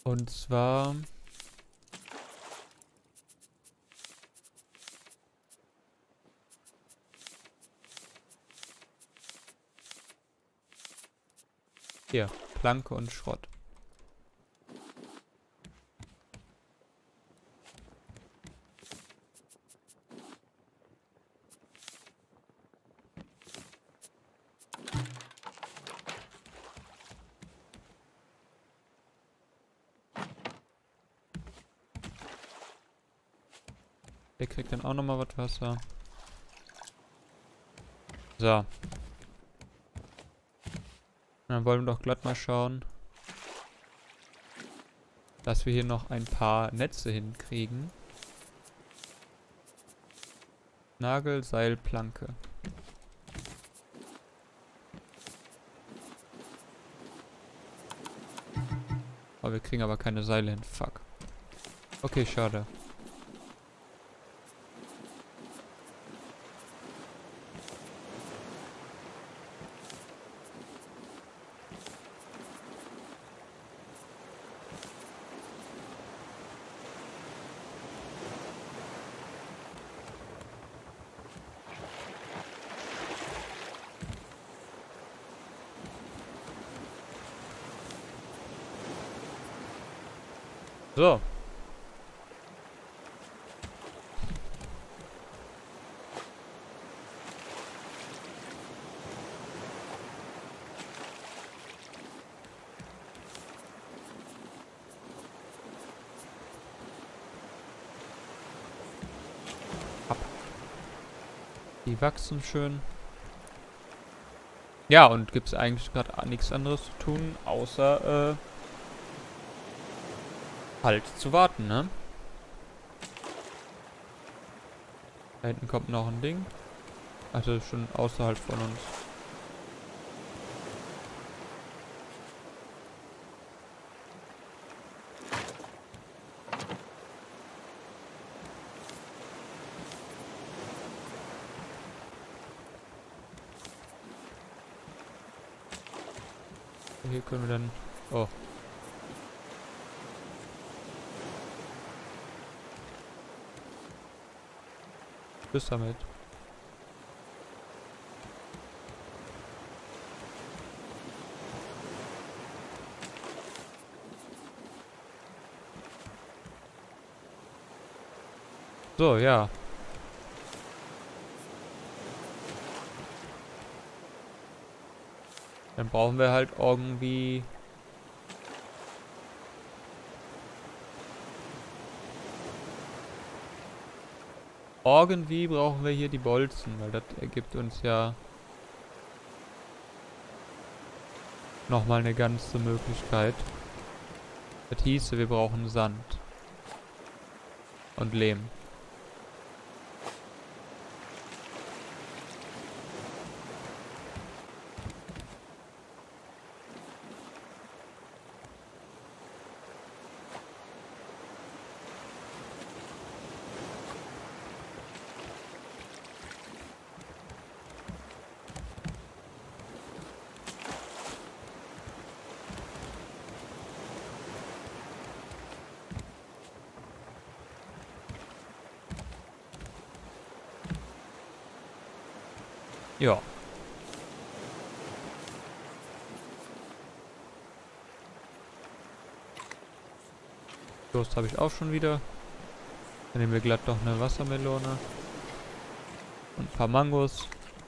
Und zwar... Hier, Planke und Schrott. Der kriegt dann auch nochmal was Wasser. So. Dann wollen wir doch glatt mal schauen, dass wir hier noch ein paar Netze hinkriegen. Nagel, Seil, Planke. Oh, wir kriegen aber keine Seile hin. Fuck. Okay, schade. So. Ab. Die wachsen schön. Ja, und gibt es eigentlich gerade nichts anderes zu tun, außer halt zu warten, ne? Da hinten kommt noch ein Ding. Also schon außerhalb von uns. Hier können wir dann... Oh. Tschüss damit. So, ja. Dann brauchen wir halt irgendwie... Irgendwie brauchen wir hier die Bolzen, weil das ergibt uns ja nochmal eine ganze Möglichkeit. Das hieße, wir brauchen Sand. Und Lehm. Ja. Durst habe ich auch schon wieder. Dann nehmen wir glatt noch eine Wassermelone. Und ein paar Mangos.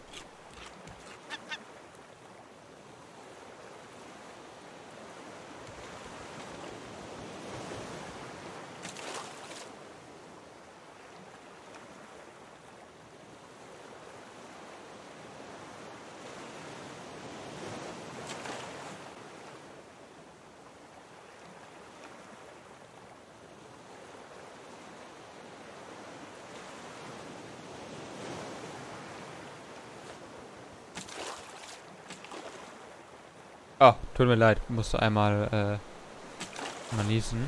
Ah, tut mir leid. Musste einmal, mal niesen.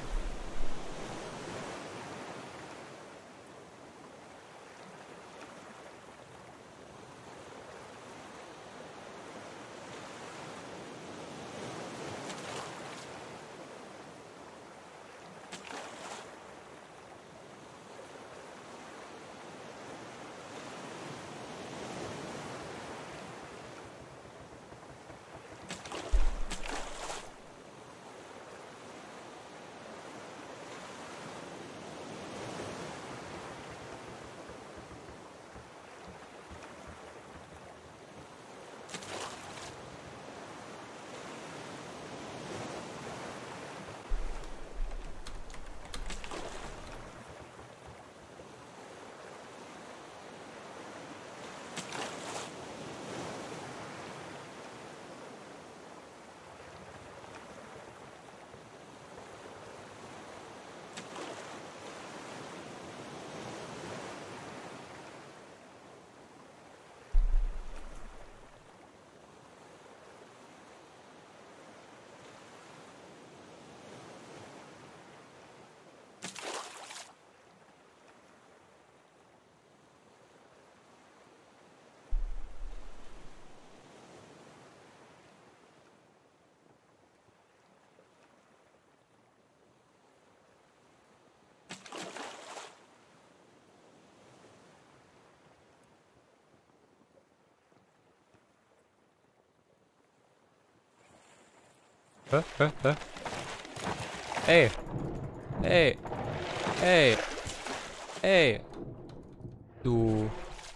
Hä? Hä? Hä? Ey! Ey! Ey! Ey! Du.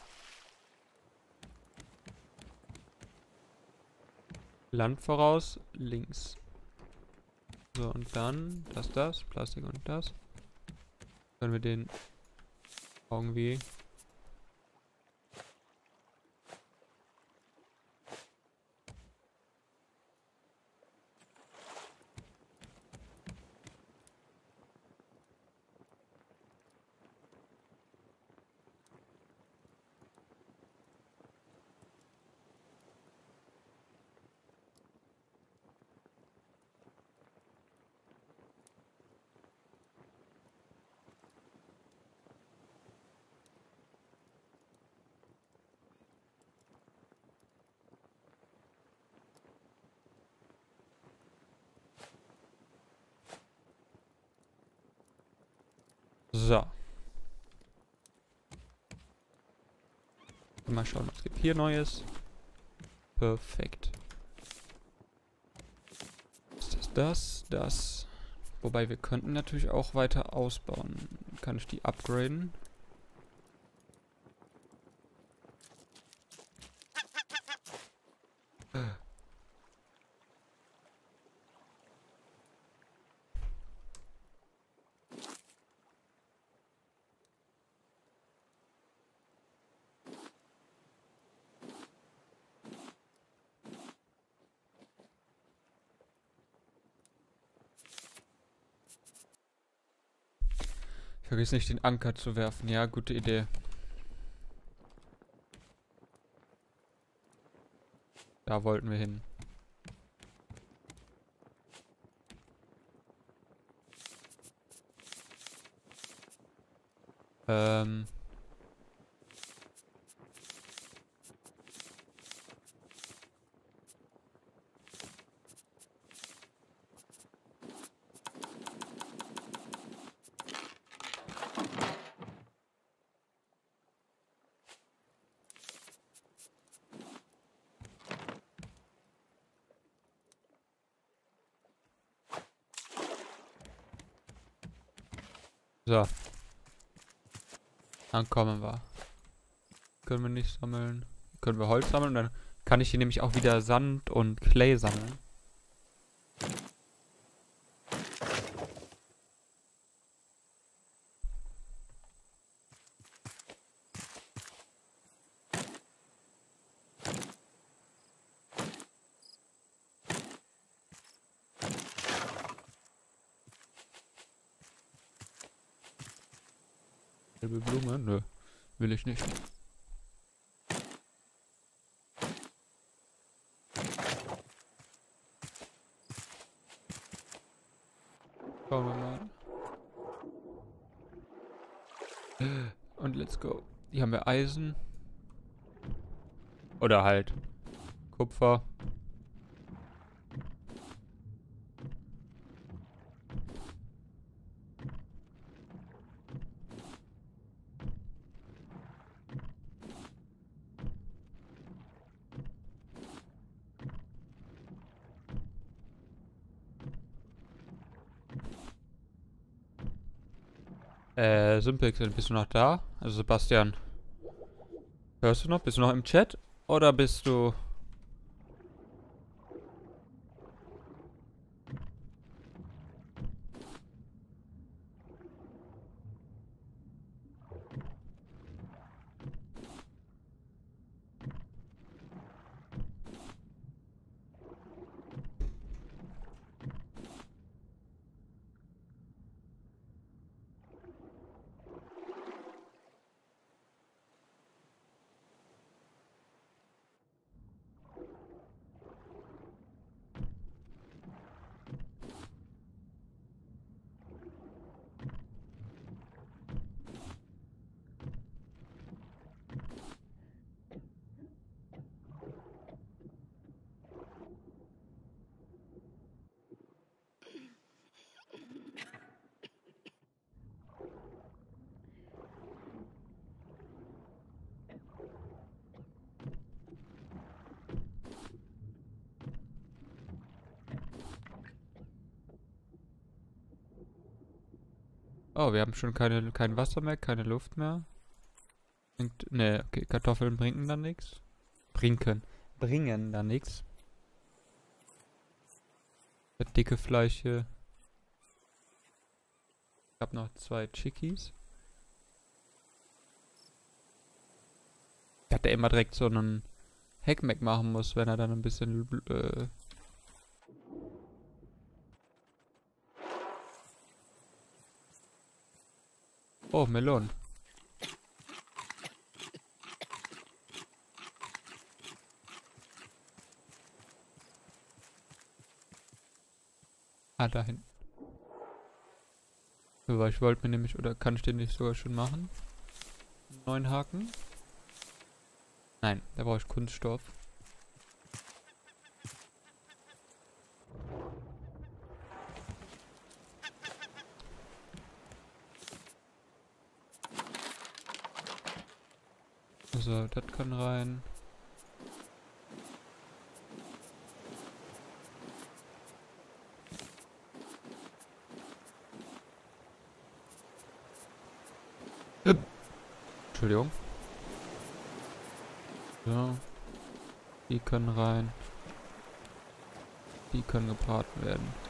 Land voraus, links. So, und dann das, Plastik und das. Können wir den irgendwie... So. Mal schauen, was gibt hier Neues. Perfekt. Das. Wobei wir könnten natürlich auch weiter ausbauen. Kann ich die upgraden? Vergiss nicht, den Anker zu werfen. Ja, gute Idee. Da wollten wir hin. Ähm. So. Dann kommen wir. Können wir nicht sammeln. Können wir Holz sammeln? Dann kann ich hier nämlich auch wieder Sand und Clay sammeln. Gelbe Blume? Nö. Will ich nicht. Schauen wir mal. Und let's go. Hier haben wir Eisen. Oder halt Kupfer. Simpixel, bist du noch da? Also Sebastian, hörst du noch? Bist du noch im Chat? Oder bist du... Oh, wir haben schon kein Wasser mehr, keine Luft mehr. Ne, okay, Kartoffeln bringen dann nichts. Bringen dann nichts. Das dicke Fleisch hier. Ich habe noch 2 Chickies. Dass der immer direkt so einen Hackmack machen muss, wenn er dann ein bisschen Oh, Melonen. Ah, da hinten. Aber ich wollte mir nämlich, oder kann ich den nicht sogar schon machen? Einen neuen Haken? Nein, da brauche ich Kunststoff. Also, das kann rein. Entschuldigung. So. Die können rein. Die können gebraten werden.